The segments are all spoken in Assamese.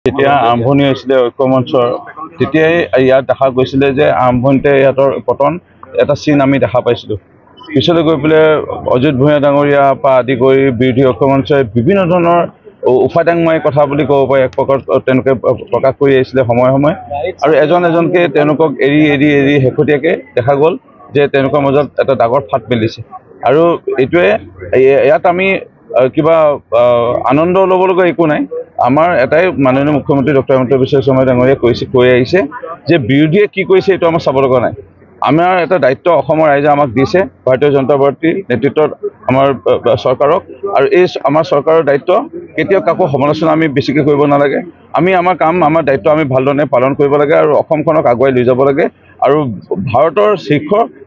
যেতিয়া আৰম্ভণি হৈছিলে ঐক্যমঞ্চৰ তেতিয়াই ইয়াত দেখা গৈছিলে যে আৰম্ভণিতে ইয়াতৰ পতন এটা চিন আমি দেখা পাইছিলোঁ। পিছলৈ গৈ পেলাই অজিত ভূঞা ডাঙৰীয়া পৰা আদি কৰি বিৰোধী ঐক্যমঞ্চই বিভিন্ন ধৰণৰ উফাদাংময় কথা বুলি ক'ব পাৰি এক প্ৰকাৰ তেওঁলোকে প্ৰকাশ কৰি আহিছিলে সময়ে সময়ে আৰু এজনকৈ তেওঁলোকক এৰি শেহতীয়াকৈ দেখা গ'ল যে তেওঁলোকৰ মাজত এটা ডাঙৰ ফাট মেলিছে আৰু এইটোৱে ইয়াত আমি কিবা আনন্দ ল'বলগীয়া একো নাই। আমাৰ এটাই মাননীয় মুখ্যমন্ত্ৰী ডক্টৰ হিমন্ত বিশ্ব শৰ্মা ডাঙৰীয়াই কৈ আহিছে যে বিৰোধীয়ে কি কৰিছে এইটো আমাৰ চাব লগা নাই। আমাৰ এটা দায়িত্ব অসমৰ ৰাইজে আমাক দিছে ভাৰতীয় জনতা পাৰ্টীৰ নেতৃত্বত আমাৰ চৰকাৰক আৰু এই আমাৰ চৰকাৰৰ দায়িত্ব কেতিয়াও কাকো সমালোচনা আমি বেছিকৈ কৰিব নালাগে। আমি আমাৰ কাম আমাৰ দায়িত্ব আমি ভালদৰে পালন কৰিব লাগে আৰু অসমখনক আগুৱাই লৈ যাব লাগে আৰু ভাৰতৰ শীৰ্ষ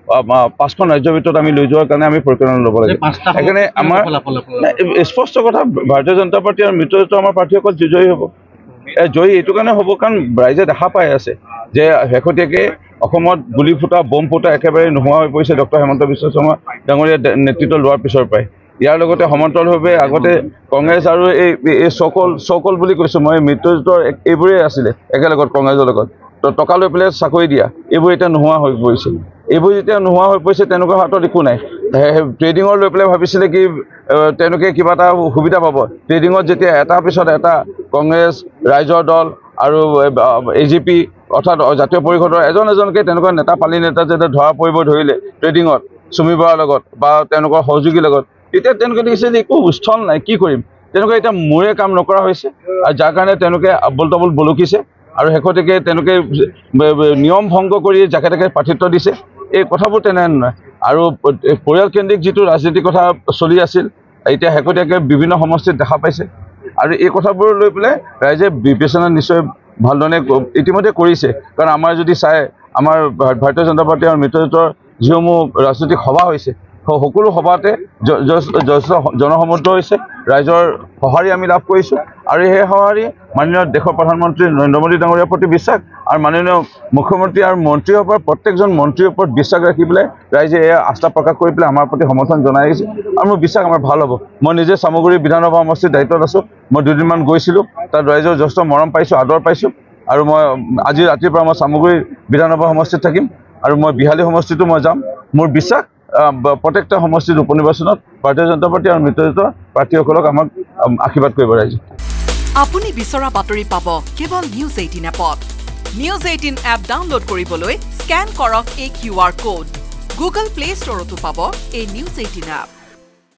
5খন ৰাজ্যৰ ভিতৰত আমি লৈ যোৱাৰ কাৰণে আমি পৰিকল্পনা ল'ব লাগে। সেইকাৰণে আমাৰ স্পষ্ট কথা ভাৰতীয় জনতা পাৰ্টী আৰু মিত্ৰজোঁটৰ আমাৰ প্ৰাৰ্থীসকল জয়ী হ'ব। জয়ী এইটো কাৰণে হ'ব কাৰণ ৰাইজে দেখা পাই আছে যে শেহতীয়াকৈ অসমত গুলি ফুটা বম ফুটা একেবাৰে নোহোৱা হৈ পৰিছে ডক্টৰ হিমন্ত বিশ্ব শৰ্মা ডাঙৰীয়া নেতৃত্ব লোৱাৰ পিছৰ পৰাই। ইয়াৰ লগতে সমান্তৰালভাৱে আগতে কংগ্ৰেছ আৰু এই চকল বুলি কৈছোঁ মই মিত্ৰজোঁটৰ এইবোৰেই আছিলে একেলগত কংগ্ৰেছৰ লগত টকা লৈ পেলাই চাকৰি দিয়া এইবোৰ এতিয়া নোহোৱা হৈ পৰিছে। এইবোৰ যেতিয়া নোহোৱা হৈ পৰিছে তেওঁলোকৰ হাতত একো নাই। ট্ৰেডিঙৰ লৈ পেলাই ভাবিছিলে কি তেওঁলোকে কিবা এটা সুবিধা পাব। ট্ৰেডিঙত যেতিয়া এটাৰ পিছত এটা কংগ্ৰেছ ৰাইজৰ দল আৰু AGP অৰ্থাৎ জাতীয় পৰিষদৰ এজনকৈ তেনেকুৱা নেতা পালি নেতা যেতিয়া ধৰা পৰিব ধৰিলে ট্ৰেডিঙত চুমি বৰাৰ লগত বা তেওঁলোকৰ সহযোগীৰ লগত তেতিয়া তেওঁলোকে দেখিছে যে একো স্থল নাই কি কৰিম। তেওঁলোকে এতিয়া মোৰে কাম নকৰা হৈছে আৰু যাৰ কাৰণে তেওঁলোকে আবল তাবল বলকিছে আৰু শেহতীয়াকৈ তেওঁলোকে নিয়ম ভংগ কৰি যাকে তাকে প্ৰাৰ্থিত্ব দিছে। এই কথাবোৰ তেনে নহয় আৰু পৰিয়ালকেন্দ্ৰিক যিটো ৰাজনীতিৰ কথা চলি আছিল এতিয়া শেহতীয়াকৈ বিভিন্ন সমষ্টিত দেখা পাইছে আৰু এই কথাবোৰ লৈ পেলাই ৰাইজে বিবেচনা নিশ্চয় ভালধৰণে ইতিমধ্যে কৰিছে। কাৰণ আমাৰ যদি চাই আমাৰ ভাৰতীয় জনতা পাৰ্টী আৰু মিত্ৰজোঁটৰ যিসমূহ ৰাজনৈতিক সভা হৈছে সকলো সভাতে যথেষ্ট জনসমৰ্থ হৈছে, ৰাইজৰ সঁহাৰি আমি লাভ কৰিছোঁ আৰু সেই সঁহাৰি মাননীয় দেশৰ প্ৰধানমন্ত্ৰী নৰেন্দ্ৰ মোদী ডাঙৰীয়াৰ প্ৰতি বিশ্বাস আৰু মাননীয় মুখ্যমন্ত্ৰী আৰু মন্ত্ৰীসকলৰ প্ৰত্যেকজন মন্ত্ৰীৰ ওপৰত বিশ্বাস ৰাখি পেলাই ৰাইজে এয়া আস্থা প্ৰকাশ কৰি পেলাই আমাৰ প্ৰতি সমৰ্থন জনাই আহিছে আৰু মোৰ বিশ্বাস আমাৰ ভাল হ'ব। মই নিজে চামগুৰি বিধানসভা সমষ্টিৰ দায়িত্বত আছোঁ। মই দুদিনমান গৈছিলোঁ, তাত ৰাইজৰ যথেষ্ট মৰম পাইছোঁ, আদৰ পাইছোঁ আৰু মই আজি ৰাতিৰ পৰা মই চামগুৰি বিধানসভা সমষ্টিত থাকিম আৰু মই বিহালী সমষ্টিতো মই যাম। মোৰ বিশ্বাস প্ৰত্যেকটা সমষ্টিত উপনিৰ্বাচনত ভাৰতীয় জনতা পাৰ্টী আৰু মিত্ৰজোঁটৰ প্ৰাৰ্থীসকলক আমাক আশীৰ্বাদ কৰিব ৰাইজে। আপুনি বিচৰা বাতৰি পাব কেৱল News 18 এপত। News 18 এপ ডাউনলোড কৰিবলৈ স্ক্যান কৰক এই QR কোড। Google Play Storeতো পাব এই News 18 এপ।